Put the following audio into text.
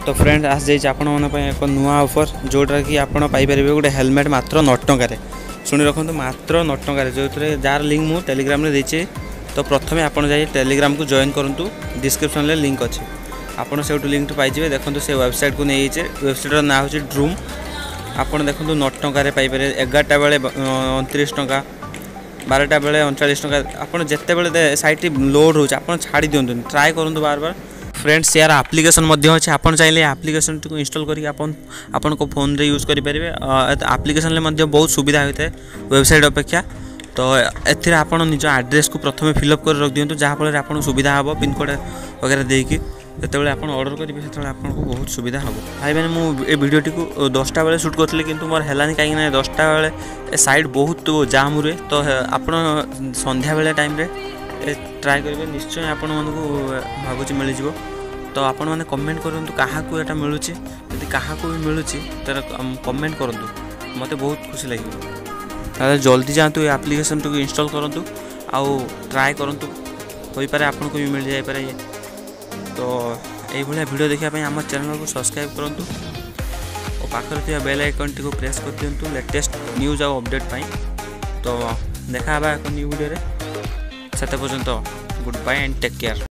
तो फ्रेंड आज जाइए आपण एक नुआ ऑफर जोटा कि आपड़ पाइपर गोटे हेलमेट मात्र 9 टंकार शुणी रखु मात्र 9 टंकार जो जार लिंक मुझे टेलीग्राम देचे। तो प्रथम आपड़ जाइए टेलीग्राम को जॉइन करूँ डिस्क्रिप्शन में लिंक अच्छे आपड़ से लिंक पाइबे देखो से वेबसाइट को नहीं वेबसाइट ना हूँ ड्रूम आपड़ देखो 9 टंकार पाइपर 11टा बेले 29 टंका 12टा बेले 39 टंका आपड़ जिते बड़े साइट लोड हो छाड़ी दिंतु ट्राए करूँ बार बार फ्रेंड्स यार एप्लिकेशन अच्छे आपन चाहिए एप्लिकेशन को इंस्टॉल करके आपन को फोन रे यूज करेंगे एप्लिकेशन बहुत सुविधा होता है वेबसाइट अपेक्षा। तो एथि आप निज एड्रेस को प्रथम फिलअप कर रख दिंतु जहाँफल आप सुविधा हम पिनकोड वगैरह देकी जो आप ऑर्डर करेंगे से आपको बहुत सुविधा हम भाई मैंने मुझे भिडटी को 10टा बेले शूट करी कि मोर है कहीं 10टा बेले साइड बहुत जाम रुए। तो आप संध्या बेले टाइम ट्राए करेंगे निश्चय आपण भावुँ मिल जाव। तो आपण मैंने कमेंट करूँ क्या मिलूँ यदि क्या भी मिलूँ तर कमेंट करूँ मत बहुत खुशी लगे। जल्दी जातु ये एप्लिकेशन को इंस्टॉल करूँ आउ ट्राए करूँ हो पारे आपन को भी मिल जाए ये। तो ये वीडियो देखा आम चैनल को सब्सक्राइब करूँ और पाखर बेल आइकन टी प्रेस कर दिंतु लेटेस्ट न्यूज आउ अपडेट पाई। तो देखा एक न्यू वीडियो से पर्यंत good bye and take care.